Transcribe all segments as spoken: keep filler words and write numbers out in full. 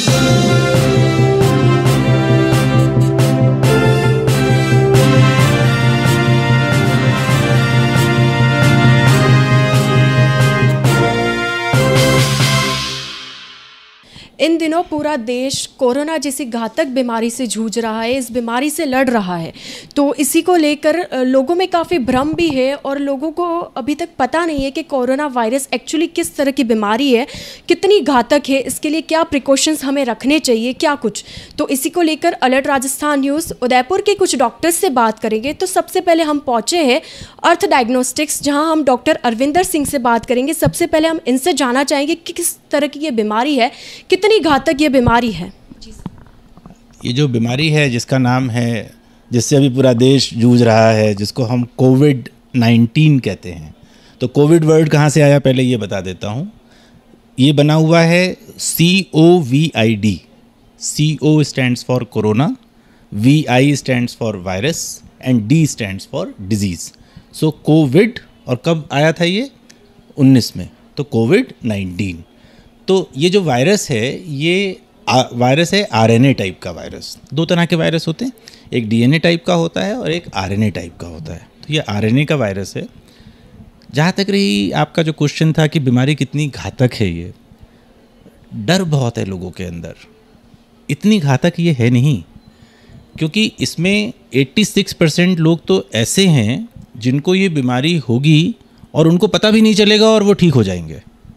इन दिनों पूरा देश कोरोना जैसी घातक बीमारी से जूझ रहा है, इस बीमारी से लड़ रहा है। तो इसी को लेकर लोगों में काफ़ी भ्रम भी है और लोगों को अभी तक पता नहीं है कि कोरोना वायरस एक्चुअली किस तरह की बीमारी है, कितनी घातक है, इसके लिए क्या प्रिकॉशंस हमें रखने चाहिए, क्या कुछ। तो इसी को लेकर अलर्ट राजस्थान न्यूज़ उदयपुर के कुछ डॉक्टर्स से बात करेंगे। तो सबसे पहले हम पहुँचे हैं अर्थ डायग्नोस्टिक्स, जहाँ हम डॉक्टर अरविंदर सिंह से बात करेंगे। सबसे पहले हम इनसे जानना चाहेंगे कि किस तरह की ये बीमारी है, कितनी घातक ये बीमारी है। ये जो बीमारी है जिसका नाम है, जिससे अभी पूरा देश जूझ रहा है, जिसको हम कोविड नाइन्टीन कहते हैं। तो कोविड वर्ड कहाँ से आया पहले ये बता देता हूँ। ये बना हुआ है C O V I D. C O stands for corona, V I stands for virus and D stands for disease. So COVID, और कब आया था ये? उन्नीस में। तो कोविड नाइन्टीन। तो ये जो वायरस है, ये वायरस है आरएनए टाइप का वायरस। दो तरह के वायरस होते हैं, एक डीएनए टाइप का होता है और एक आरएनए टाइप का होता है। तो ये आरएनए का वायरस है। जहाँ तक रही आपका जो क्वेश्चन था कि बीमारी कितनी घातक है, ये डर बहुत है लोगों के अंदर। इतनी घातक ये है नहीं, क्योंकि इसमें छियासी परसेंट लोग तो ऐसे हैं जिनको ये बीमारी होगी और उनको पता भी नहीं चलेगा और वो ठीक हो जाएंगे।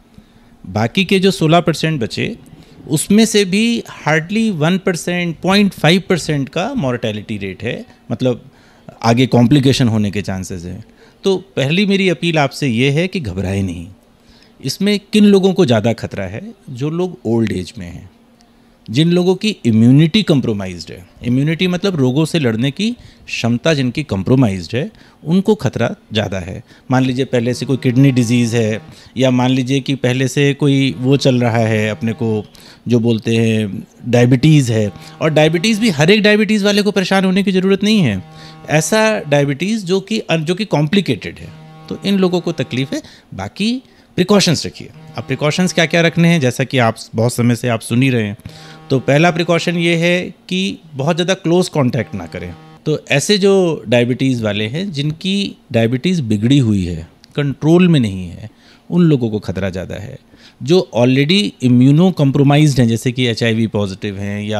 बाकी के जो सोलह परसेंट बचे, उसमें से भी hardly one percent point five percent का मॉर्टेलिटी रेट है, मतलब आगे कॉम्प्लिकेशन होने के चांसेस हैं। तो पहली मेरी अपील आपसे ये है कि घबराए नहीं। इसमें किन लोगों को ज़्यादा खतरा है? जो लोग ओल्ड एज में हैं, जिन लोगों की इम्यूनिटी कंप्रोमाइज्ड है। इम्यूनिटी मतलब रोगों से लड़ने की क्षमता जिनकी कंप्रोमाइज्ड है, उनको खतरा ज़्यादा है। मान लीजिए पहले से कोई किडनी डिजीज़ है, या मान लीजिए कि पहले से कोई वो चल रहा है, अपने को जो बोलते हैं डायबिटीज़ है। और डायबिटीज़ भी हर एक डायबिटीज़ वाले को परेशान होने की ज़रूरत नहीं है। ऐसा डायबिटीज़ जो कि जो कि कॉम्प्लिकेटेड है, तो इन लोगों को तकलीफ़ है। बाकी प्रिकॉशंस रखिए। अब प्रिकॉशंस क्या क्या रखने हैं, जैसा कि आप बहुत समय से आप सुन ही रहे हैं। तो पहला प्रिकॉशन ये है कि बहुत ज़्यादा क्लोज कांटेक्ट ना करें। तो ऐसे जो डायबिटीज़ वाले हैं, जिनकी डायबिटीज़ बिगड़ी हुई है, कंट्रोल में नहीं है, उन लोगों को खतरा ज़्यादा है। जो ऑलरेडी इम्यूनो कम्प्रोमाइज्ड हैं, जैसे कि एच आई वी पॉजिटिव हैं या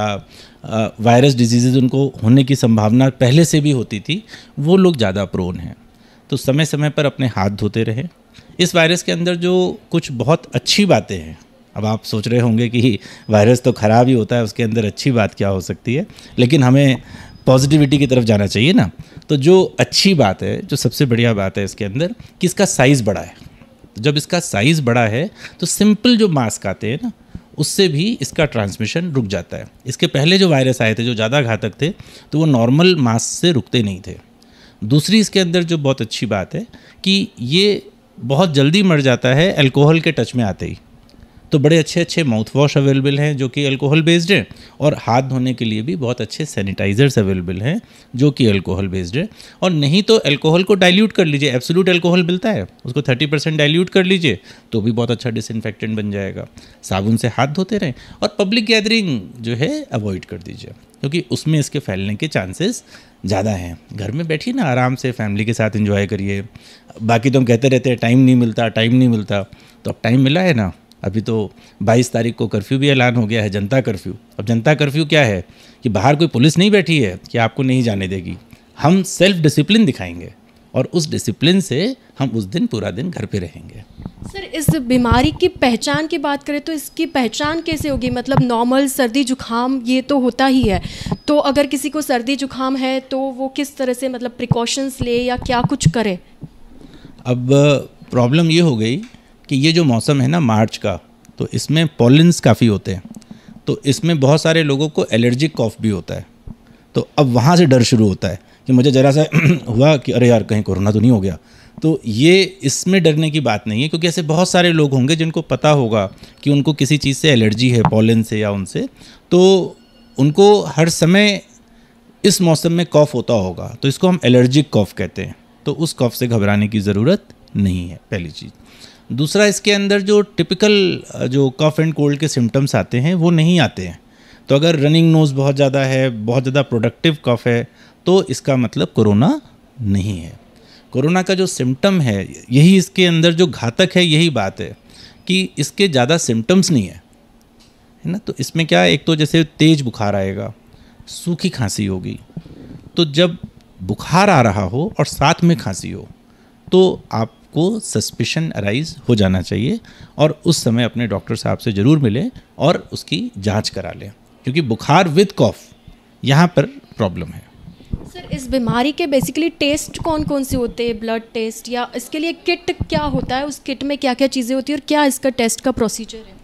वायरस डिजीज़ उनको होने की संभावना पहले से भी होती थी, वो लोग ज़्यादा प्रोन हैं। तो समय समय पर अपने हाथ धोते रहें। इस वायरस के अंदर जो कुछ बहुत अच्छी बातें हैं, अब आप सोच रहे होंगे कि वायरस तो ख़राब ही होता है, उसके अंदर अच्छी बात क्या हो सकती है, लेकिन हमें पॉजिटिविटी की तरफ जाना चाहिए ना। तो जो अच्छी बात है, जो सबसे बढ़िया बात है इसके अंदर, कि इसका साइज़ बड़ा है। जब इसका साइज़ बड़ा है तो सिंपल जो मास्क आते हैं ना, उससे भी इसका ट्रांसमिशन रुक जाता है। इसके पहले जो वायरस आए थे जो ज़्यादा घातक थे, तो वो नॉर्मल मास्क से रुकते नहीं थे। दूसरी इसके अंदर जो बहुत अच्छी बात है कि ये बहुत जल्दी मर जाता है अल्कोहल के टच में आते ही। तो बड़े अच्छे अच्छे माउथ वॉश अवेलेबल हैं जो कि अल्कोहल बेस्ड हैं, और हाथ धोने के लिए भी बहुत अच्छे सैनिटाइज़र्स अवेलेबल हैं जो कि अल्कोहल बेस्ड है। और नहीं तो अल्कोहल को डाइल्यूट कर लीजिए, एब्सोल्यूट अल्कोहल मिलता है, उसको थर्टी परसेंट डाइल्यूट कर लीजिए तो भी बहुत अच्छा डिसइंफेक्टेंट बन जाएगा। साबुन से हाथ धोते रहें, और पब्लिक गैदरिंग जो है अवॉइड कर दीजिए, क्योंकि उसमें इसके फैलने के चांसेस ज़्यादा हैं। घर में बैठिए ना, आराम से फैमिली के साथ एंजॉय करिए। बाकी तो हम कहते रहते हैं टाइम नहीं मिलता, टाइम नहीं मिलता, तो अब टाइम मिला है ना। अभी तो बाईस तारीख को कर्फ्यू भी ऐलान हो गया है, जनता कर्फ्यू। अब जनता कर्फ्यू क्या है कि बाहर कोई पुलिस नहीं बैठी है कि आपको नहीं जाने देगी। हम सेल्फ डिसिप्लिन दिखाएंगे और उस डिसिप्लिन से हम उस दिन पूरा दिन घर पे रहेंगे। सर, इस बीमारी की पहचान की बात करें तो इसकी पहचान कैसे होगी? मतलब नॉर्मल सर्दी जुकाम ये तो होता ही है, तो अगर किसी को सर्दी जुकाम है तो वो किस तरह से मतलब प्रिकॉशंस ले या क्या कुछ करे? अब प्रॉब्लम ये हो गई कि ये जो मौसम है ना मार्च का, तो इसमें पॉलिन्स काफ़ी होते हैं, तो इसमें बहुत सारे लोगों को एलर्जिक कॉफ भी होता है। तो अब वहाँ से डर शुरू होता है कि मुझे ज़रा सा हुआ कि अरे यार कहीं कोरोना तो नहीं हो गया। तो ये इसमें डरने की बात नहीं है, क्योंकि ऐसे बहुत सारे लोग होंगे जिनको पता होगा कि उनको किसी चीज़ से एलर्जी है, पॉलन से या उनसे, तो उनको हर समय इस मौसम में कॉफ होता होगा, तो इसको हम एलर्जिक कॉफ कहते हैं। तो उस कॉफ से घबराने की ज़रूरत नहीं है, पहली चीज़। दूसरा, इसके अंदर जो टिपिकल जो कफ एंड कोल्ड के सिम्टम्स आते हैं वो नहीं आते हैं। तो अगर रनिंग नोज़ बहुत ज़्यादा है, बहुत ज़्यादा प्रोडक्टिव कफ है, तो इसका मतलब कोरोना नहीं है। कोरोना का जो सिम्टम है, यही इसके अंदर जो घातक है, यही बात है कि इसके ज़्यादा सिम्टम्स नहीं है, है ना। तो इसमें क्या है, एक तो जैसे तेज़ बुखार आएगा, सूखी खांसी होगी। तो जब बुखार आ रहा हो और साथ में खांसी हो तो आपको सस्पिशन अराइज हो जाना चाहिए और उस समय अपने डॉक्टर साहब से ज़रूर मिलें और उसकी जांच करा लें, क्योंकि बुखार विद कॉफ यहाँ पर प्रॉब्लम है। सर, इस बीमारी के बेसिकली टेस्ट कौन कौन से होते हैं? ब्लड टेस्ट या इसके लिए किट क्या होता है? उस किट में क्या क्या चीज़ें होती है और क्या इसका टेस्ट का प्रोसीजर है?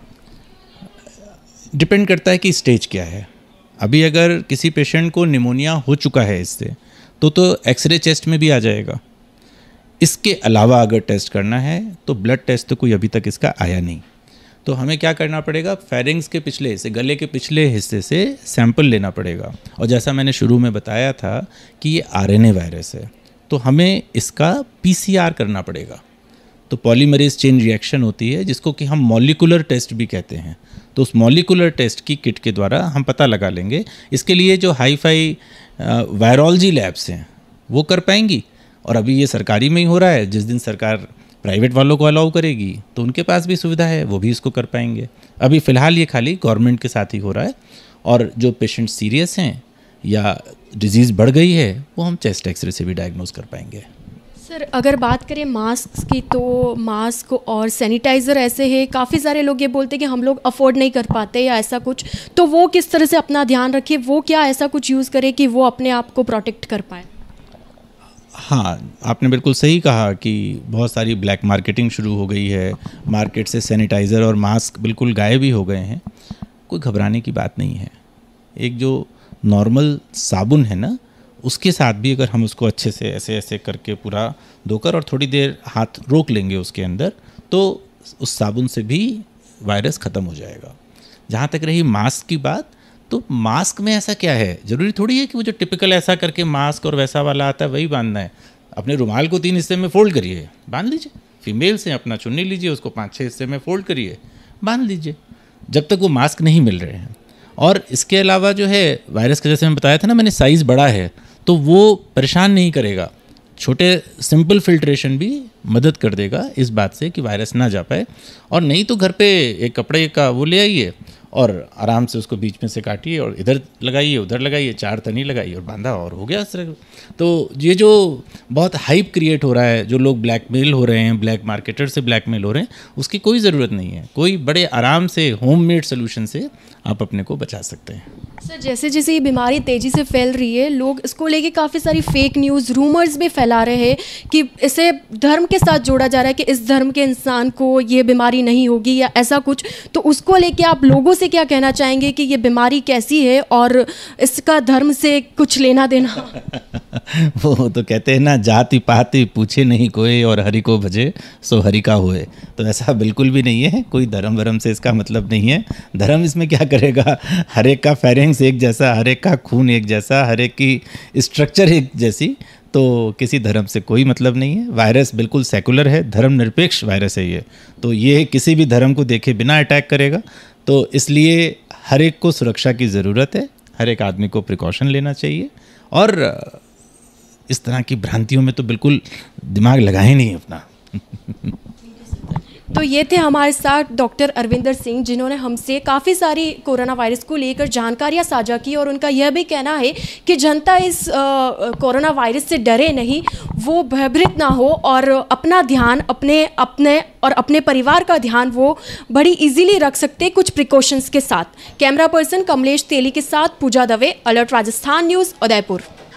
डिपेंड करता है कि स्टेज क्या है। अभी अगर किसी पेशेंट को निमोनिया हो चुका है इससे, तो तो एक्सरे चेस्ट में भी आ जाएगा। इसके अलावा अगर टेस्ट करना है तो ब्लड टेस्ट तो कोई अभी तक इसका आया नहीं। तो हमें क्या करना पड़ेगा, फेरिंग्स के पिछले हिस्से, गले के पिछले हिस्से से सैंपल लेना पड़ेगा। और जैसा मैंने शुरू में बताया था कि ये आरएनए वायरस है, तो हमें इसका पीसीआर करना पड़ेगा। तो पॉलीमरेज चेन रिएक्शन होती है, जिसको कि हम मॉलिकुलर टेस्ट भी कहते हैं। तो उस मॉलिकुलर टेस्ट की किट के द्वारा हम पता लगा लेंगे। इसके लिए जो हाई फाई वायरोलॉजी लैब्स हैं वो कर पाएंगी, और अभी ये सरकारी में ही हो रहा है। जिस दिन सरकार प्राइवेट वालों को अलाउ करेगी तो उनके पास भी सुविधा है, वो भी इसको कर पाएंगे। अभी फ़िलहाल ये खाली गवर्नमेंट के साथ ही हो रहा है। और जो पेशेंट सीरियस हैं या डिजीज़ बढ़ गई है, वो हम चेस्ट एक्सरे से भी डायग्नोज कर पाएंगे। सर, अगर बात करें मास्क की, तो मास्क और सैनिटाइज़र ऐसे है, काफ़ी सारे लोग ये बोलते हैं कि हम लोग अफोर्ड नहीं कर पाते या ऐसा कुछ, तो वो किस तरह से अपना ध्यान रखे? वो क्या ऐसा कुछ यूज़ करे कि वो अपने आप को प्रोटेक्ट कर पाए? हाँ, आपने बिल्कुल सही कहा कि बहुत सारी ब्लैक मार्केटिंग शुरू हो गई है। मार्केट से सैनिटाइज़र और मास्क बिल्कुल गायब ही हो गए हैं। कोई घबराने की बात नहीं है। एक जो नॉर्मल साबुन है ना, उसके साथ भी अगर हम उसको अच्छे से ऐसे ऐसे करके पूरा धोकर और थोड़ी देर हाथ रोक लेंगे उसके अंदर, तो उस साबुन से भी वायरस ख़त्म हो जाएगा। जहाँ तक रही मास्क की बात, तो मास्क में ऐसा क्या है, ज़रूरी थोड़ी है कि वो जो टिपिकल ऐसा करके मास्क और वैसा वाला आता है वही बांधना है। अपने रुमाल को तीन हिस्से में फोल्ड करिए, बांध लीजिए। फीमेल से अपना चुन्नी लीजिए, उसको पाँच छः हिस्से में फोल्ड करिए, बांध लीजिए, जब तक वो मास्क नहीं मिल रहे हैं। और इसके अलावा जो है वायरस का, जैसे मैं बताया था ना मैंने, साइज़ बड़ा है तो वो परेशान नहीं करेगा। छोटे सिंपल फिल्ट्रेशन भी मदद कर देगा इस बात से कि वायरस ना जा पाए। और नहीं तो घर पे एक कपड़े का वो ले आइए और आराम से उसको बीच में से काटिए और इधर लगाइए उधर लगाइए, चार तनी लगाइए और बांधा, और हो गया असर। तो ये जो बहुत हाइप क्रिएट हो रहा है, जो लोग ब्लैकमेल हो रहे हैं, ब्लैक मार्केटर से ब्लैकमेल हो रहे हैं, उसकी कोई ज़रूरत नहीं है। कोई बड़े आराम से होममेड सोल्यूशन से आप अपने को बचा सकते हैं। सर, जैसे जैसे ये बीमारी तेज़ी से फैल रही है, लोग इसको लेके काफ़ी सारी फेक न्यूज़, रूमर्स भी फैला रहे हैं कि इसे धर्म के साथ जोड़ा जा रहा है कि इस धर्म के इंसान को ये बीमारी नहीं होगी या ऐसा कुछ। तो उसको लेके आप लोगों से क्या कहना चाहेंगे कि ये बीमारी कैसी है और इसका धर्म से कुछ लेना देना? वो तो कहते हैं ना, जाति पाति पूछे नहीं कोई और हरि को भजे सो हरि का होए। तो ऐसा बिल्कुल भी नहीं है। कोई धर्म वरम से इसका मतलब नहीं है। धर्म इसमें क्या करेगा, हर एक का फेरेंग्स एक जैसा, हर एक का खून एक जैसा, हर एक की स्ट्रक्चर एक जैसी। तो किसी धर्म से कोई मतलब नहीं है। वायरस बिल्कुल सेकुलर है, धर्म निरपेक्ष वायरस है ये। तो ये किसी भी धर्म को देखे बिना अटैक करेगा। तो इसलिए हर एक को सुरक्षा की ज़रूरत है, हर एक आदमी को प्रिकॉशन लेना चाहिए। और इस तरह की भ्रांतियों में तो बिल्कुल दिमाग लगाए नहीं अपना। तो ये थे हमारे साथ डॉक्टर अरविंदर सिंह, जिन्होंने हमसे काफ़ी सारी कोरोना वायरस को लेकर जानकारियाँ साझा की। और उनका यह भी कहना है कि जनता इस कोरोना वायरस से डरे नहीं, वो भयभीत ना हो और अपना ध्यान अपने अपने और अपने परिवार का ध्यान वो बड़ी इजीली रख सकते कुछ प्रिकॉशंस के साथ। कैमरा पर्सन कमलेश तेली के साथ पूजा दवे, अलर्ट राजस्थान न्यूज़, उदयपुर।